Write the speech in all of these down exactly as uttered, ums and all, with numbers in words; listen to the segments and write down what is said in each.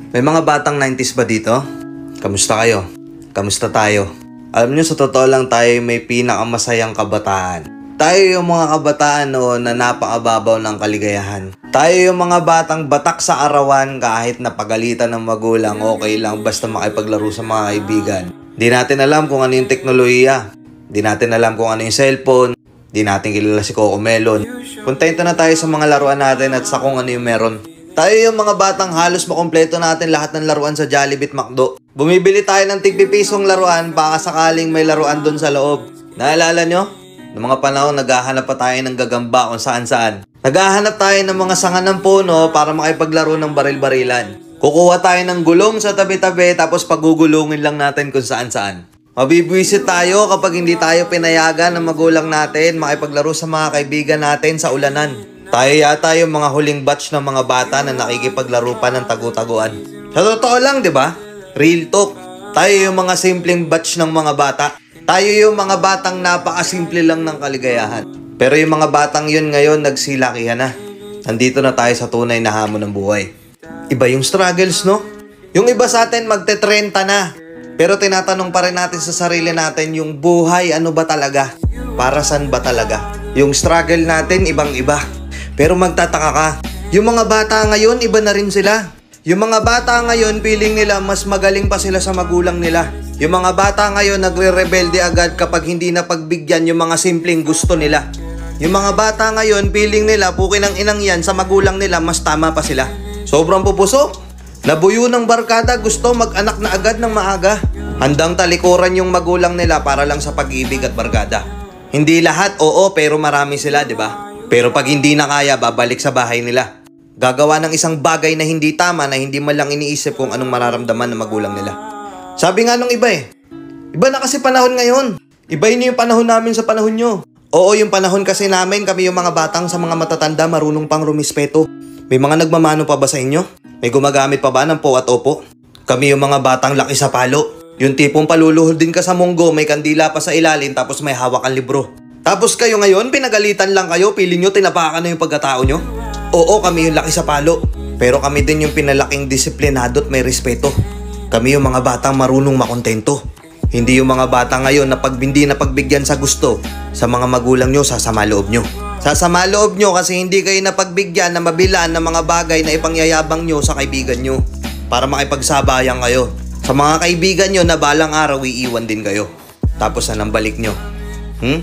May mga batang nineties ba dito? Kamusta kayo? Kamusta tayo? Alam nyo, sa totoo lang tayo may pinakamasayang kabataan. Tayo yung mga kabataan noon na napakababaw ng kaligayahan. Tayo yung mga batang batak sa arawan kahit napagalitan ng magulang, okay lang basta makipaglaro sa mga kaibigan. Di natin alam kung ano yung teknolohiya. Di natin alam kung ano yung cellphone. Di natin kilala si Coco Melon. Kontento na tayo sa mga laruan natin at sa kung ano yung meron. Tayo yung mga batang halos makompleto natin lahat ng laruan sa Jollibee at McDo. Bumibili tayo ng tigpipisong laruan baka sakaling may laruan doon sa loob. Naalala nyo? Noong mga panahon, naghahanap pa tayo ng gagamba kung saan saan. Naghahanap tayo ng mga sanga ng puno para makipaglaro ng baril-barilan. Kukuha tayo ng gulong sa tabi-tabi tapos pagugulungin lang natin kung saan saan. Mabibwisit tayo kapag hindi tayo pinayagan ng magulang natin makipaglaro sa mga kaibigan natin sa ulanan. Tayo yata yung mga huling batch ng mga bata na nakikipaglaro pa ng tagu-taguan. Sa totoo lang, di ba? Real talk. Tayo yung mga simpleng batch ng mga bata. Tayo yung mga batang napakasimple lang ng kaligayahan. Pero yung mga batang yun ngayon, nagsilakihan na. Nandito na tayo sa tunay na hamon ng buhay. Iba yung struggles, no? Yung iba sa atin magte-trenta na. Pero tinatanong pa rin natin sa sarili natin yung buhay, ano ba talaga? Para saan ba talaga? Yung struggle natin, ibang-iba. Pero magtataka ka, yung mga bata ngayon, iba na rin sila. Yung mga bata ngayon, feeling nila mas magaling pa sila sa magulang nila. Yung mga bata ngayon, nagre-rebelde agad kapag hindi na pagbigyan yung mga simpleng gusto nila. Yung mga bata ngayon, feeling nila, pukin ang inang yan, sa magulang nila, mas tama pa sila. Sobrang pupuso. Nabuyo ng barkada, gusto mag-anak na agad ng maaga. Handang talikuran yung magulang nila para lang sa pag-ibig at barkada. Hindi lahat, oo, pero marami sila, di ba? Pero pag hindi na kaya, babalik sa bahay nila. Gagawa ng isang bagay na hindi tama na hindi man lang iniisip kung anong mararamdaman ng magulang nila. Sabi nga nung iba eh, iba na kasi panahon ngayon. Iba yun yung panahon namin sa panahon nyo. Oo, yung panahon kasi namin, kami yung mga batang sa mga matatanda marunong pang rumispeto. May mga nagmamano pa ba sa inyo? May gumagamit pa ba ng po at opo? Kami yung mga batang laki sa palo. Yung tipong paluluhod din ka sa munggo, may kandila pa sa ilalim tapos may hawak ang libro. Tapos kayo ngayon, pinagalitan lang kayo, piling nyo, tinapakan na yung pagkatao nyo? Oo, kami yung laki sa palo. Pero kami din yung pinalaking disiplinado at may respeto. Kami yung mga batang marunong makontento. Hindi yung mga bata ngayon na pag hindi na pagbigyan sa gusto, sa mga magulang nyo, sasama loob nyo. Sasama loob nyo kasi hindi kayo napagbigyan na mabilaan ng mga bagay na ipangyayabang nyo sa kaibigan nyo. Para makipagsabayan kayo. Sa mga kaibigan nyo na balang araw iiwan din kayo. Tapos anong balik nyo? Hmm?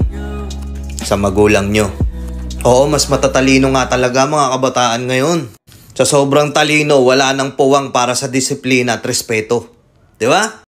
Sa magulang nyo. Oo, mas matatalino nga talaga mga kabataan ngayon. Sa sobrang talino, wala nang puwang para sa disiplina at respeto. Di ba?